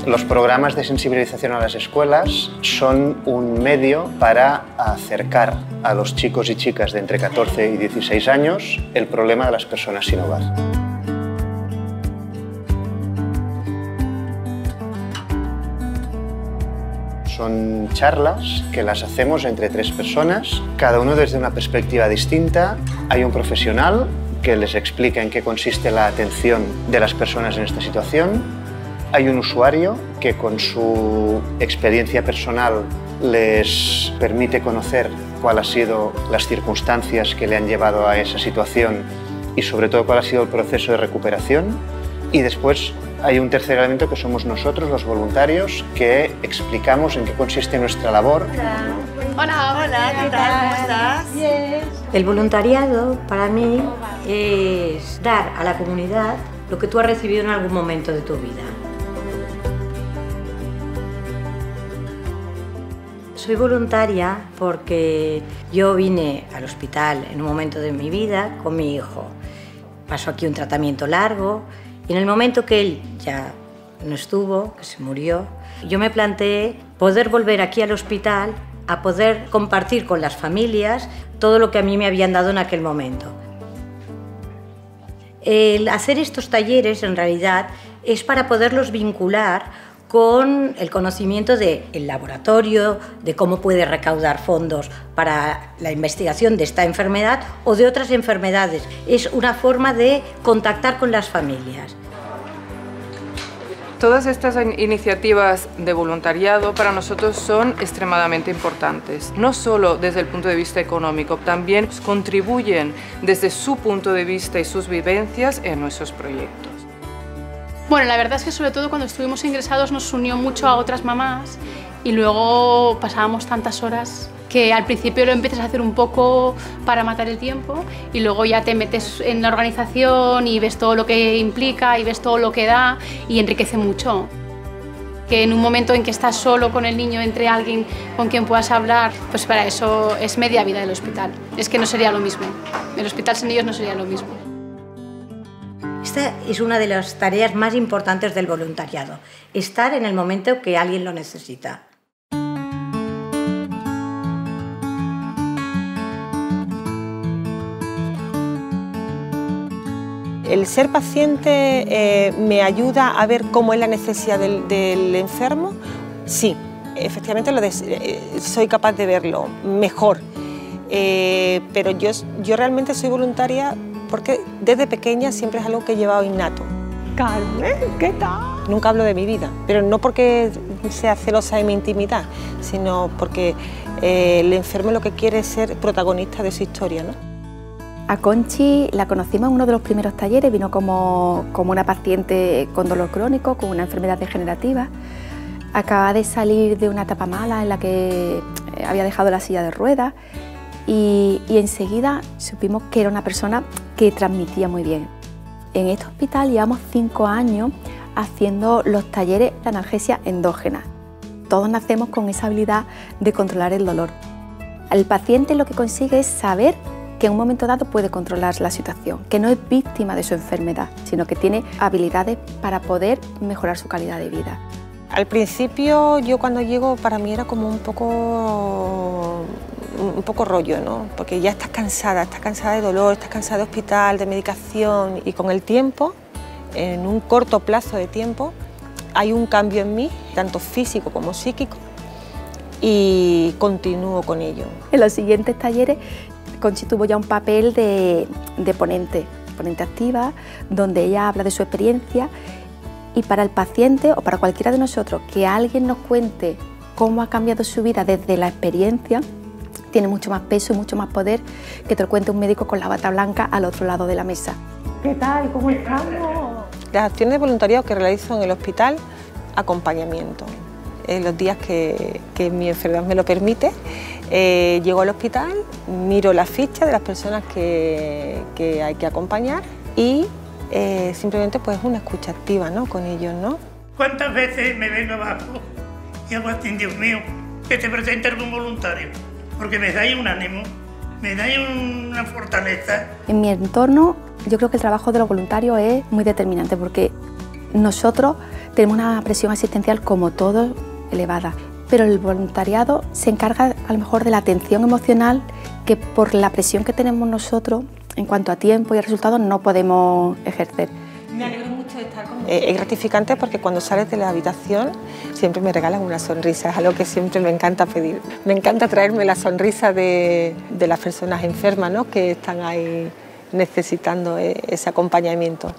Los programas de sensibilización a las escuelas son un medio para acercar a los chicos y chicas de entre 14 y 16 años el problema de las personas sin hogar. Son charlas que las hacemos entre 3 personas, cada uno desde una perspectiva distinta. Hay un profesional que les explica en qué consiste la atención de las personas en esta situación. Hay un usuario que con su experiencia personal les permite conocer cuáles han sido las circunstancias que le han llevado a esa situación y sobre todo cuál ha sido el proceso de recuperación. Y después hay un tercer elemento que somos nosotros, los voluntarios, que explicamos en qué consiste nuestra labor. Hola, ¿qué tal? ¿Cómo estás? Bien. El voluntariado para mí es dar a la comunidad lo que tú has recibido en algún momento de tu vida. Soy voluntaria porque yo vine al hospital en un momento de mi vida con mi hijo. Pasó aquí un tratamiento largo y en el momento que él ya no estuvo, que se murió, yo me planteé poder volver aquí al hospital a poder compartir con las familias todo lo que a mí me habían dado en aquel momento. El hacer estos talleres en realidad es para poderlos vincular con el conocimiento del laboratorio, de cómo puede recaudar fondos para la investigación de esta enfermedad o de otras enfermedades. Es una forma de contactar con las familias. Todas estas iniciativas de voluntariado para nosotros son extremadamente importantes, no solo desde el punto de vista económico, también contribuyen desde su punto de vista y sus vivencias en nuestros proyectos. Bueno, la verdad es que sobre todo cuando estuvimos ingresados nos unió mucho a otras mamás y luego pasábamos tantas horas que al principio lo empiezas a hacer un poco para matar el tiempo y luego ya te metes en la organización y ves todo lo que implica y ves todo lo que da y enriquece mucho. Que en un momento en que estás solo con el niño, entre alguien con quien puedas hablar, pues para eso es media vida del hospital. Es que no sería lo mismo. El hospital sin ellos no sería lo mismo. Esta es una de las tareas más importantes del voluntariado, estar en el momento que alguien lo necesita. El ser paciente me ayuda a ver cómo es la necesidad del enfermo. Sí, efectivamente soy capaz de verlo mejor, pero yo realmente soy voluntaria porque desde pequeña siempre es algo que he llevado innato. Carmen, ¿qué tal? Nunca hablo de mi vida, pero no porque sea celosa de mi intimidad, sino porque el enfermo lo que quiere es ser protagonista de su historia, ¿no? A Conchi la conocimos en uno de los primeros talleres, vino como una paciente con dolor crónico, con una enfermedad degenerativa. Acababa de salir de una etapa mala en la que había dejado la silla de ruedas y enseguida supimos que era una persona que transmitía muy bien. En este hospital llevamos 5 años haciendo los talleres de analgesia endógena. Todos nacemos con esa habilidad de controlar el dolor. El paciente lo que consigue es saber que en un momento dado puede controlar la situación, que no es víctima de su enfermedad, sino que tiene habilidades para poder mejorar su calidad de vida. Al principio, yo cuando llego, para mí era como un poco rollo, ¿no? Porque ya estás cansada de dolor, estás cansada de hospital, de medicación, y con el tiempo, en un corto plazo de tiempo, hay un cambio en mí, tanto físico como psíquico, y continúo con ello. En los siguientes talleres, Conchi tuvo ya un papel de ponente activa, donde ella habla de su experiencia y para el paciente o para cualquiera de nosotros que alguien nos cuente cómo ha cambiado su vida desde la experiencia, tiene mucho más peso y mucho más poder que te lo cuente un médico con la bata blanca al otro lado de la mesa. ¿Qué tal? ¿Cómo estamos? Las acciones de voluntariado que realizo en el hospital, acompañamiento. En los días que mi enfermedad me lo permite, llego al hospital, miro la ficha de las personas que hay que acompañar y simplemente pues una escucha activa, ¿no?, con ellos, ¿no? ¿Cuántas veces me vengo abajo y hago así, Dios mío, que te presente algún voluntario? Porque me dais un ánimo, me dais una fortaleza. En mi entorno, yo creo que el trabajo de los voluntarios es muy determinante porque Nosotros tenemos una presión asistencial como todos elevada, pero el voluntariado se encarga a lo mejor de la atención emocional que por la presión que tenemos nosotros en cuanto a tiempo y resultados no podemos ejercer. Me alegro mucho de estar con Es gratificante porque cuando sales de la habitación siempre me regalan una sonrisa, es algo que siempre me encanta pedir. Me encanta traerme la sonrisa de las personas enfermas, ¿no?, que están ahí necesitando ese acompañamiento.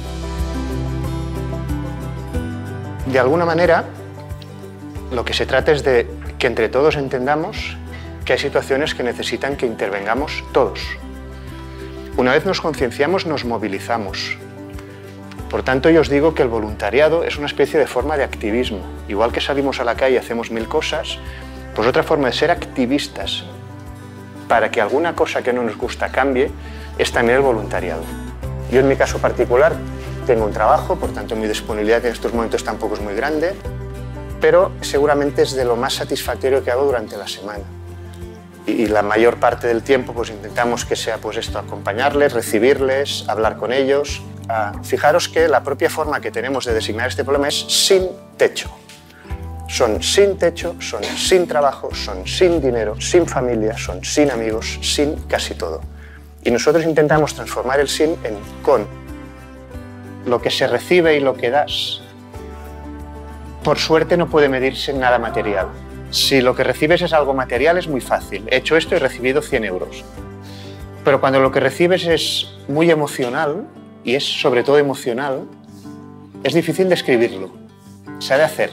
De alguna manera, lo que se trata es de que entre todos entendamos que hay situaciones que necesitan que intervengamos todos. Una vez nos concienciamos, nos movilizamos. Por tanto, yo os digo que el voluntariado es una especie de forma de activismo. Igual que salimos a la calle y hacemos 1000 cosas, pues otra forma de ser activistas para que alguna cosa que no nos gusta cambie es también el voluntariado. Yo en mi caso particular tengo un trabajo, por tanto mi disponibilidad en estos momentos tampoco es muy grande, pero seguramente es de lo más satisfactorio que hago durante la semana. Y la mayor parte del tiempo pues intentamos que sea pues esto, acompañarles, recibirles, hablar con ellos. Fijaros que la propia forma que tenemos de designar este problema es sin techo. Son sin techo, son sin trabajo, son sin dinero, sin familia, son sin amigos, sin casi todo. Y nosotros intentamos transformar el sin en con. Lo que se recibe y lo que das, por suerte no puede medirse en nada material. Si lo que recibes es algo material es muy fácil. He hecho esto y he recibido 100 euros. Pero cuando lo que recibes es muy emocional, y es sobre todo emocional, es difícil describirlo. Se ha de hacer.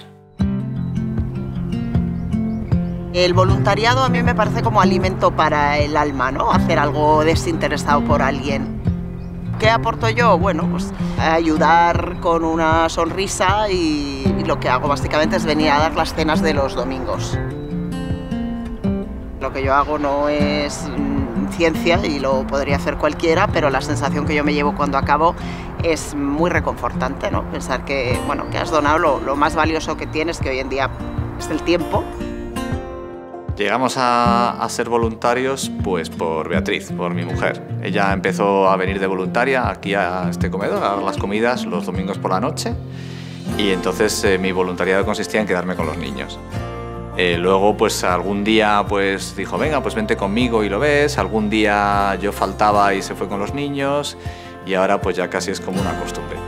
El voluntariado a mí me parece como alimento para el alma, ¿no? Hacer algo desinteresado por alguien. ¿Qué aporto yo? Bueno, pues ayudar con una sonrisa y lo que hago básicamente es venir a dar las cenas de los domingos. Lo que yo hago no es ciencia y lo podría hacer cualquiera, pero la sensación que yo me llevo cuando acabo es muy reconfortante, ¿no? Pensar que, bueno, que has donado lo más valioso que tienes, que hoy en día es el tiempo. Llegamos a ser voluntarios pues por Beatriz, por mi mujer. Ella empezó a venir de voluntaria aquí a este comedor, a dar las comidas los domingos por la noche, y entonces mi voluntariado consistía en quedarme con los niños. Luego pues algún día pues dijo, venga, pues vente conmigo y lo ves. Algún día yo faltaba y se fue con los niños, y ahora pues ya casi es como una costumbre.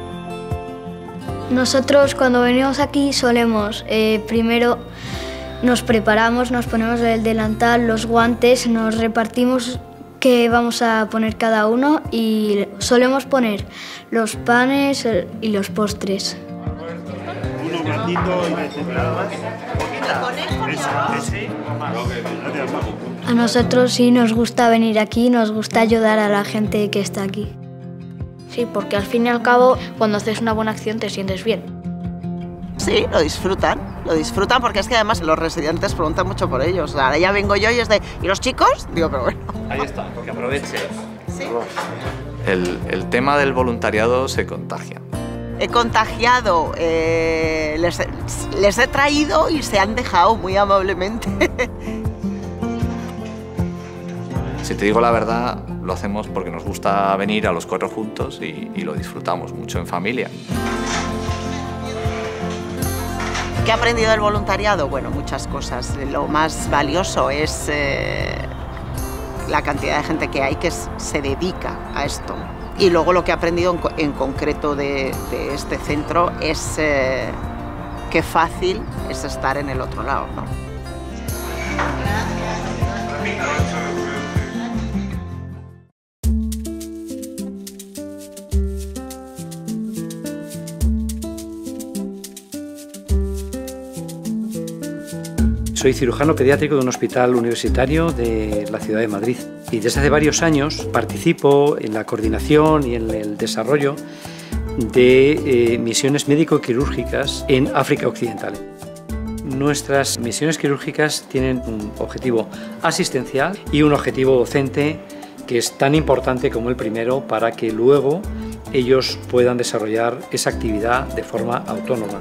Nosotros cuando venimos aquí solemos primero nos preparamos, nos ponemos el delantal, los guantes, nos repartimos qué vamos a poner cada uno y solemos poner los panes y los postres. Uno blandito y A nosotros sí nos gusta venir aquí, nos gusta ayudar a la gente que está aquí. Sí, porque al fin y al cabo, cuando haces una buena acción te sientes bien. Sí, lo disfrutan porque es que además los residentes preguntan mucho por ellos. Ahora ya vengo yo y es de, ¿y los chicos? Digo, pero bueno. Ahí está, que aproveche. Sí. El tema del voluntariado se contagia. He contagiado, les he traído y se han dejado muy amablemente. Si te digo la verdad, lo hacemos porque nos gusta venir a los 4 juntos y lo disfrutamos mucho en familia. ¿Qué he aprendido del voluntariado? Bueno, muchas cosas. Lo más valioso es la cantidad de gente que hay que se dedica a esto. Y luego lo que he aprendido en concreto de este centro es qué fácil es estar en el otro lado, ¿no? Soy cirujano pediátrico de un hospital universitario de la ciudad de Madrid y desde hace varios años participo en la coordinación y en el desarrollo de misiones médico-quirúrgicas en África Occidental. Nuestras misiones quirúrgicas tienen un objetivo asistencial y un objetivo docente que es tan importante como el primero para que luego ellos puedan desarrollar esa actividad de forma autónoma.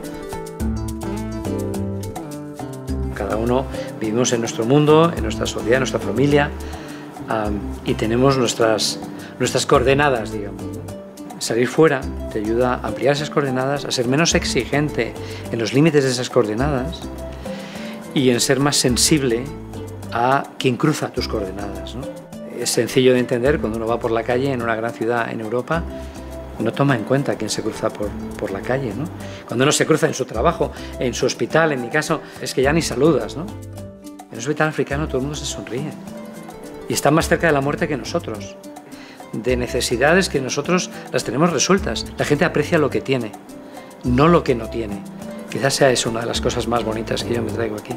Cada uno vivimos en nuestro mundo, en nuestra sociedad, en nuestra familia y tenemos nuestras coordenadas, digamos. Salir fuera te ayuda a ampliar esas coordenadas, a ser menos exigente en los límites de esas coordenadas y en ser más sensible a quien cruza tus coordenadas, ¿no? Es sencillo de entender cuando uno va por la calle en una gran ciudad en Europa, no toma en cuenta quién se cruza por la calle, ¿no? Cuando uno se cruza en su trabajo, en su hospital, en mi caso, es que ya ni saludas, ¿no? En un hospital africano todo el mundo se sonríe y está más cerca de la muerte que nosotros, de necesidades que nosotros las tenemos resueltas. La gente aprecia lo que tiene, no lo que no tiene. Quizás sea eso una de las cosas más bonitas que yo me traigo aquí.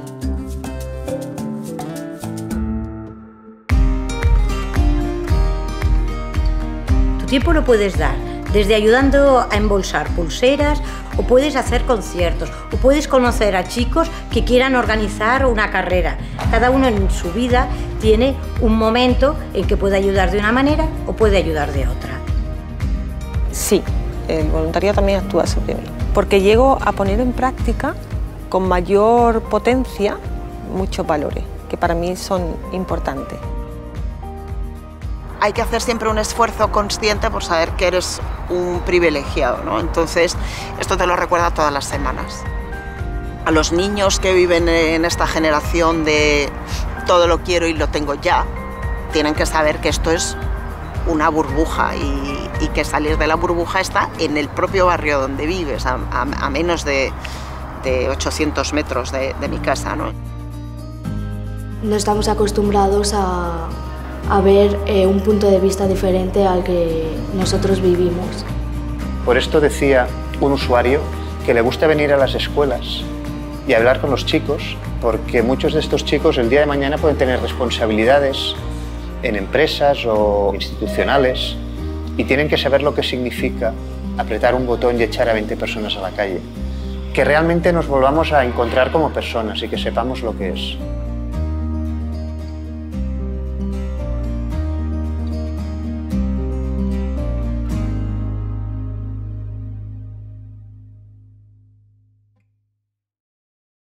Tu tiempo lo puedes dar desde ayudando a embolsar pulseras, o puedes hacer conciertos, o puedes conocer a chicos que quieran organizar una carrera. Cada uno en su vida tiene un momento en que puede ayudar de una manera o puede ayudar de otra. Sí, el voluntariado también actúa sobre mí, porque llego a poner en práctica con mayor potencia muchos valores que para mí son importantes. Hay que hacer siempre un esfuerzo consciente por saber que eres un privilegiado, ¿no? Entonces, esto te lo recuerda todas las semanas. A los niños que viven en esta generación de todo lo quiero y lo tengo ya, tienen que saber que esto es una burbuja y que salir de la burbuja está en el propio barrio donde vives, a menos de 800 metros de mi casa, ¿no? No estamos acostumbrados a ver un punto de vista diferente al que nosotros vivimos. Por esto decía un usuario que le gusta venir a las escuelas y hablar con los chicos, porque muchos de estos chicos el día de mañana pueden tener responsabilidades en empresas o institucionales y tienen que saber lo que significa apretar un botón y echar a 20 personas a la calle. Que realmente nos volvamos a encontrar como personas y que sepamos lo que es.